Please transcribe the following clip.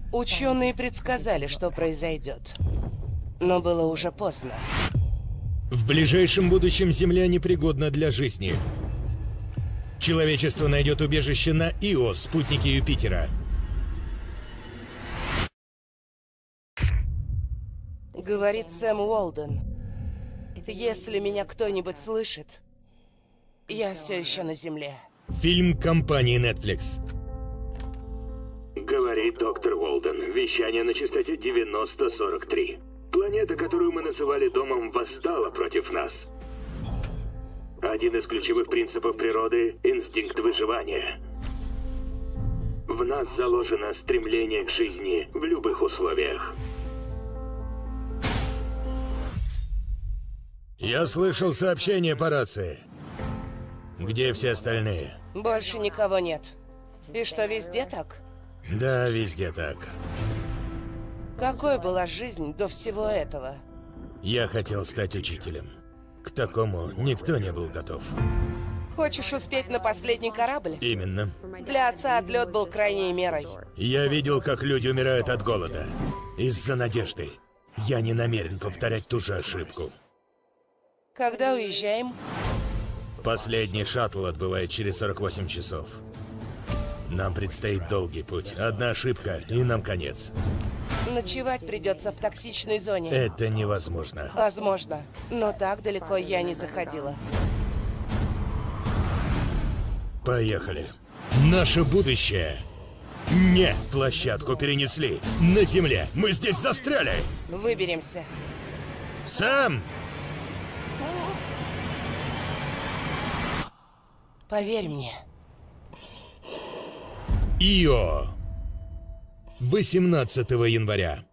Ученые предсказали, что произойдет. Но было уже поздно. В ближайшем будущем Земля непригодна для жизни. Человечество найдет убежище на Ио, спутнике Юпитера. Говорит Сэм Уолден. Если меня кто-нибудь слышит, я все еще на Земле. Фильм компании Netflix. Говорит доктор Уолден. Вещание на частоте 9043. Планета, которую мы называли домом, восстала против нас. Один из ключевых принципов природы – инстинкт выживания. В нас заложено стремление к жизни в любых условиях. Я слышал сообщение по рации. Где все остальные? Больше никого нет. И что, везде так? Да, везде так. Какой была жизнь до всего этого? Я хотел стать учителем. К такому никто не был готов. Хочешь успеть на последний корабль? Именно. Для отца отлет был крайней мерой. Я видел, как люди умирают от голода. Из-за надежды. Я не намерен повторять ту же ошибку. Когда уезжаем? Последний шаттл отбывает через 48 часов. Нам предстоит долгий путь. Одна ошибка, и нам конец. Ночевать придется в токсичной зоне. Это невозможно. Возможно, но так далеко я не заходила. Поехали. Наше будущее. Не, площадку перенесли. На Земле. Мы здесь застряли. Выберемся. Сэм! Поверь мне. Ио. 18 января.